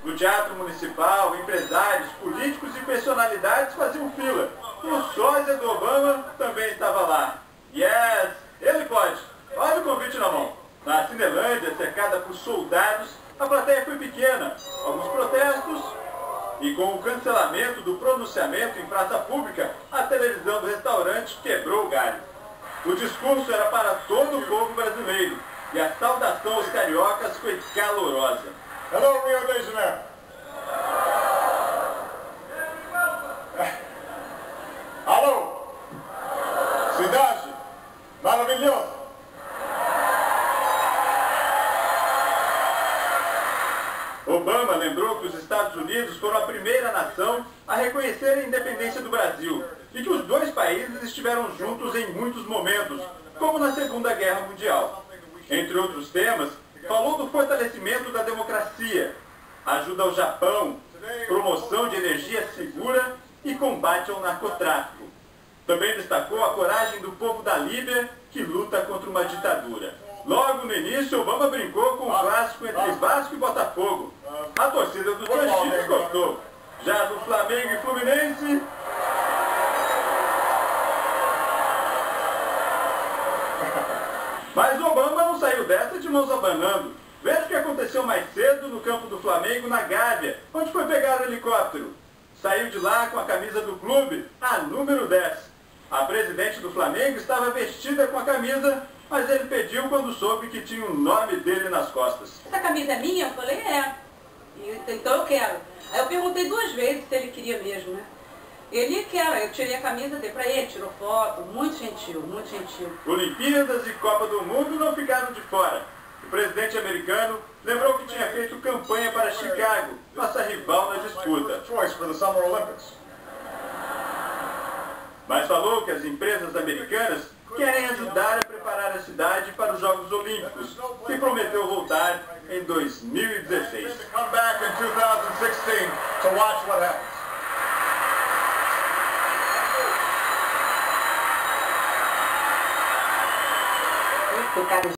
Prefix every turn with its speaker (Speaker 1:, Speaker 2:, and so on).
Speaker 1: No Teatro Municipal, empresários, políticos e personalidades faziam fila. E o sósia do Obama também estava lá. Yes, ele pode. Olha o convite na mão. Na Cinelândia, cercada por soldados, a plateia foi pequena. Alguns protestos e com o cancelamento do pronunciamento em praça pública, a televisão do restaurante quebrou o galho. O discurso era para todo o povo brasileiro e a saudação aos cariocas foi calorosa.
Speaker 2: Hello, Rio de Janeiro. Alô, cidade maravilhosa.
Speaker 1: Obama lembrou que os Estados Unidos foram a primeira nação a reconhecer a independência do Brasil e que os dois países estiveram juntos em muitos momentos, como na Segunda Guerra Mundial. Entre outros temas, falou do fortalecimento da democracia, ajuda ao Japão, promoção de energia segura e combate ao narcotráfico. Também destacou a coragem do povo da Líbia, que luta contra uma ditadura. Logo no início, Obama brincou com o clássico entre Vasco e Botafogo. A torcida dos dois times gostou. Já do Flamengo e Fluminense... Mas Obama não saiu dessa de mãos abanando. Veja o que aconteceu mais cedo no campo do Flamengo, na Gávea, onde foi pegar o helicóptero. Saiu de lá com a camisa do clube, a número 10. A presidente do Flamengo estava vestida com a camisa, mas ele pediu quando soube que tinha o nome dele nas costas.
Speaker 3: Essa camisa é minha? Eu falei, é. Então eu quero. Aí eu perguntei 2 vezes se ele queria mesmo, né? Ele quer, eu tirei a camisa, dei pra ele, tirou foto, muito gentil, muito gentil.
Speaker 1: Olimpíadas e Copa do Mundo não ficaram de fora. O presidente americano lembrou que tinha feito campanha para Chicago, nossa rival na disputa. Mas falou que as empresas americanas querem ajudar a preparar a cidade para os Jogos Olímpicos e prometeu voltar em 2016.
Speaker 3: O cara